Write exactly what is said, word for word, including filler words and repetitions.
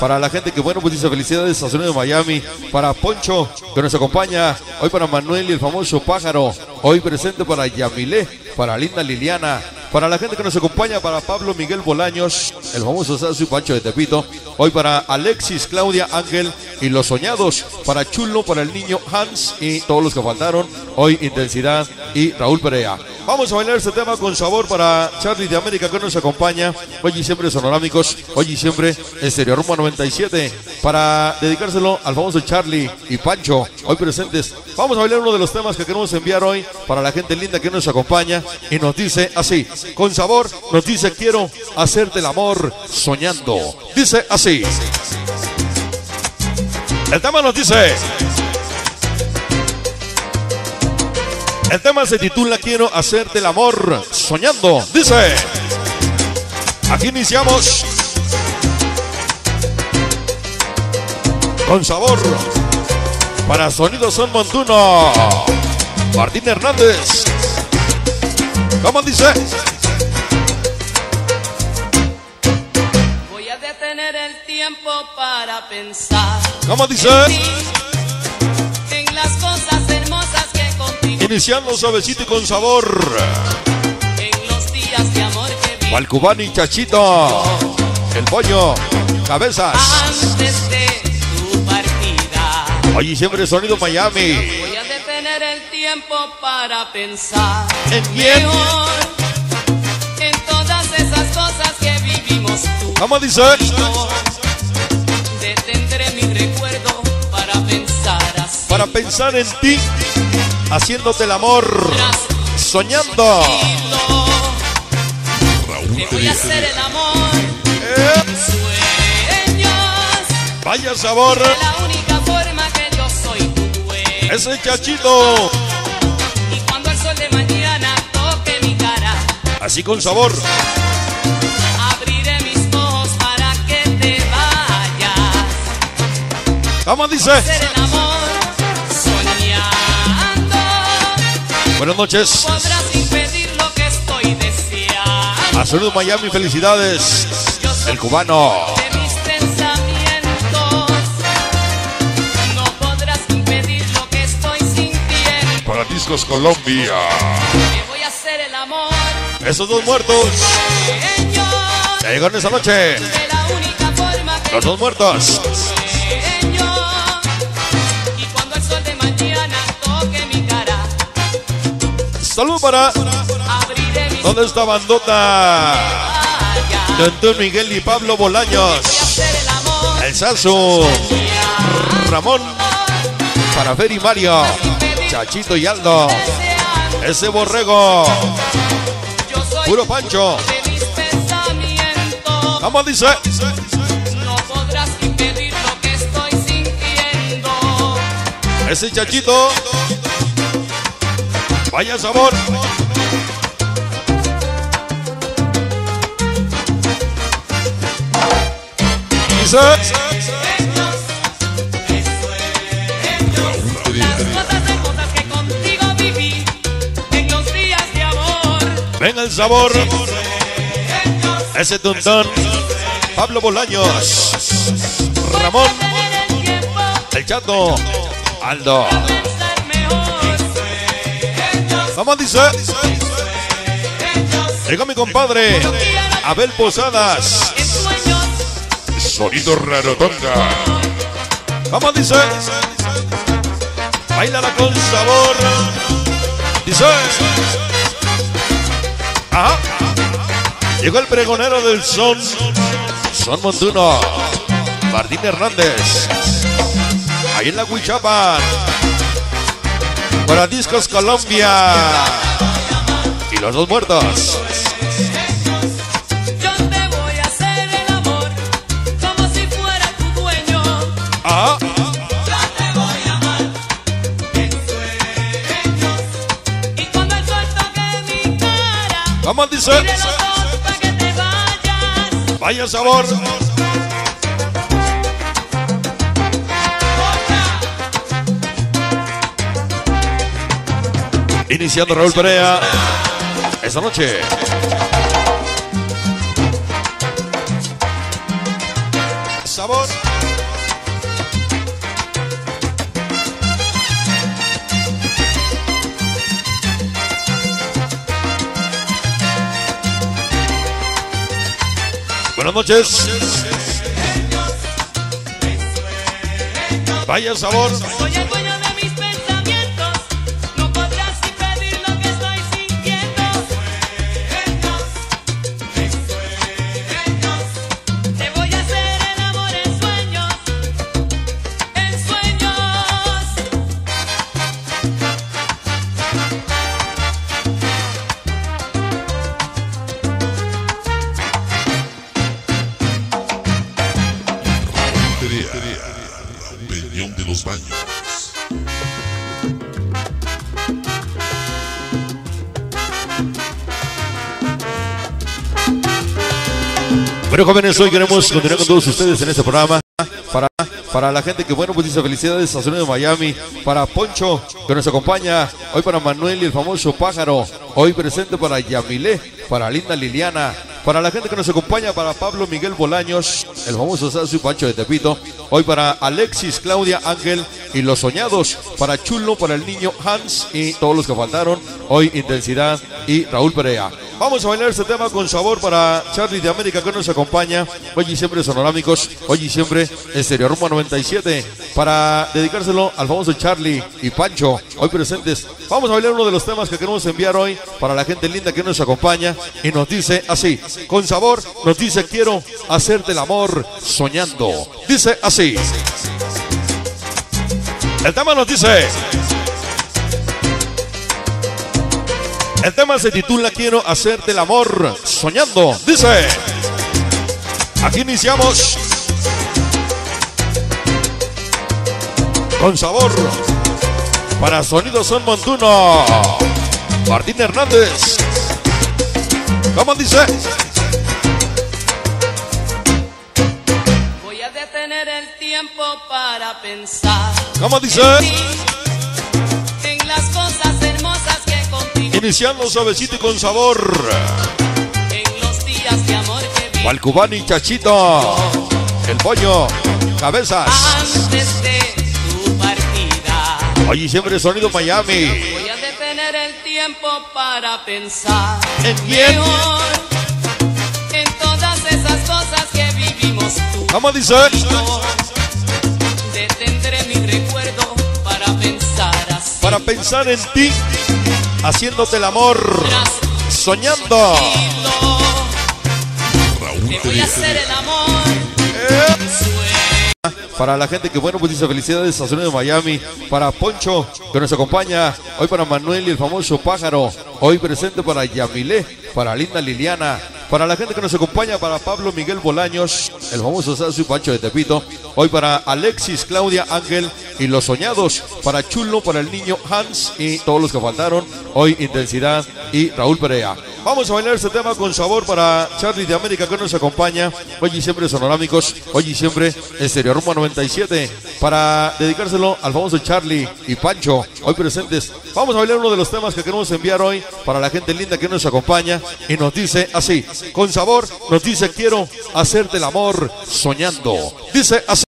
Para la gente que, bueno, pues dice felicidades a Sonido de Miami. Para Poncho, que nos acompaña. Hoy para Manuel y el famoso Pájaro. Hoy presente para Yamilé, para Linda Liliana. Para la gente que nos acompaña, para Pablo Miguel Bolaños, el famoso Sasu y Pancho de Tepito. Hoy para Alexis, Claudia, Ángel y Los Soñados. Para Chulo, para el niño Hans y todos los que faltaron. Hoy Intensidad y Raúl Perea. Vamos a bailar este tema con sabor para Charlie de América, que nos acompaña. Hoy y siempre Sonorámicos, hoy y siempre Estéreo Rumbo noventa y siete. Para dedicárselo al famoso Charlie y Pancho, hoy presentes. Vamos a bailar uno de los temas que queremos enviar hoy para la gente linda que nos acompaña. Y nos dice así, con sabor, nos dice: quiero hacerte el amor soñando. Dice así. El tema nos dice... El tema se titula Quiero hacerte el amor soñando. Dice, aquí iniciamos con sabor para Sonido Son Montuno, Martín Hernández. ¿Cómo dice? Voy a detener el tiempo para pensar. ¿Cómo dice? En, en las cosas hermosas que contigo. Iniciando suavecito y con sabor. En los días de amor que vi. Walcubani, Chachito, el pollo, cabezas. Antes de tu partida. Hoy siempre Sonido Miami. Voy a detener el tiempo para pensar. ¿En quién? Mejor, en todas esas cosas que vivimos tú. ¿Cómo dice? Y yo detendré mi recuerdo para pensar así. Para pensar en ti, haciéndote el amor, soñando. Te voy a hacer el amor. Eh. Sueños. Vaya sabor. De la única forma que yo soy tu dueño. Ese Chachito. Y cuando el sol de mañana toque mi cara, Así con sabor. abriré mis ojos para que te vayas. ¿Cómo dice? Hacer el amor soñando. Buenas noches. Podrás impedir lo que estoy deseando. A Sonido Miami, felicidades. Yo soy El cubano. de mis pensamientos. No podrás impedir lo que estoy sintiendo. Para Discos Colombia. Te voy a hacer el amor. Esos dos muertos. Sueños. Ya llegaron esa noche. De la única forma que Los dos muertos. sueño. Y cuando el sol de mañana toque mi cara, Salud para. abriré mis ¿Dónde está bandota? vayas. De Antonio Miguel y Pablo Bolaños. Voy a hacer el amor. El Sasu. Ramón. Para Fer y Mario. Chachito y Aldo. Deseando. Ese borrego. Yo soy Puro Pancho. de mis pensamientos. ¿Cómo dice? No podrás impedir lo que estoy sintiendo. Ese Chachito. Vaya sabor. Dice. Las cosas hermosas que contigo viví en los días de amor. Venga el sabor. Ese Tuntón. Pablo Bolaños. Ramón. Detener el tiempo El Chato. Aldo. para pensar mejor. ¿Cómo dice? Llegó mi compadre Abel Posadas. En sueños Sonido Rarotonga. ¿Cómo dice? Bailala con sabor. Dice. Ajá. Llegó el pregonero del son. Son Montuno. Martín Hernández. Ahí en la Huichapan. Para Discos Colombia. Y los dos muertos. yo te voy a hacer el amor como si fuera tu dueño. Ajá. Yo te voy a amar en sueños. Y cuando el sol toque mi cara, ¿Cómo dice? abriré los ojos para que te vayas. Vaya sabor. Iniciando Raúl Perea. Esta noche. sabor. Buenas noches. Vaya sabor. Soy el dueño de mis pensamientos, no podrás impedir lo que estoy sintiendo. Sueños, sueños, te voy a hacer el amor en sueños, en sueños. La opinión de los baños. Bueno, jóvenes, hoy queremos continuar con todos ustedes en este programa. Para, para la gente que, bueno, pues dice felicidades a Sonido de Miami. Para Poncho, que nos acompaña. Hoy para Manuel y el famoso Pájaro. Hoy presente para Yamilé. Para Linda Liliana. Para la gente que nos acompaña, para Pablo Miguel Bolaños, el famoso Sasu y Pancho de Tepito. Hoy para Alexis, Claudia, Ángel y Los Soñados. Para Chulo, para el niño Hans y todos los que faltaron. Hoy Intensidad y Raúl Perea. Vamos a bailar este tema con sabor para Charlie de América, que nos acompaña. Hoy y siempre Sonorámicos, hoy y siempre Estéreo Rumba noventa y siete. Para dedicárselo al famoso Charlie y Pancho, hoy presentes. Vamos a bailar uno de los temas que queremos enviar hoy para la gente linda que nos acompaña. Y nos dice así, con sabor, nos dice: quiero hacerte el amor soñando. Dice así. El tema nos dice... El tema se titula Quiero hacerte el amor soñando. Dice. Aquí iniciamos. Con sabor. Para Sonido Son Montuno. Martín Hernández. ¿Cómo dice? Voy a detener el tiempo para pensar. ¿Cómo dice? En ti, en las cosas hermosas que contigo. Iniciando suavecito y con sabor. En los días de amor que vi. Valcubani, Chachito. El pollo. Cabezas. Antes de tu partida. Hoy y siempre Sonido Miami. Voy a detener el tiempo para pensar. ¿En quién? Mejor en todas esas cosas que vivimos tú. ¿Cómo dice? Y yo detendré mi recuerdo para pensar así. Para pensar en ti. Haciéndote el amor. Soñando. Te voy a hacer el amor. Eh. en sueños. Para la gente que, bueno, pues dice felicidades a Sonido de Miami. Para Poncho, que nos acompaña. Hoy para Manuel y el famoso Pájaro. Hoy presente para Yamilé. Para Linda Liliana. Para la gente que nos acompaña, para Pablo Miguel Bolaños, el famoso Sasu y Pancho de Tepito. Hoy para Alexis, Claudia, Ángel y Los Soñados. Para Chulo, para el niño Hans y todos los que faltaron. Hoy Intensidad y Raúl Perea. Vamos a bailar este tema con sabor para Charlie de América, que nos acompaña. Hoy y siempre Sonorámicos, hoy y siempre Estéreo Rumba noventa y siete. Para dedicárselo al famoso Charlie y Pancho, hoy presentes. Vamos a bailar uno de los temas que queremos enviar hoy para la gente linda que nos acompaña. Y nos dice así, con sabor, nos dice: quiero hacerte el amor soñando. Dice así.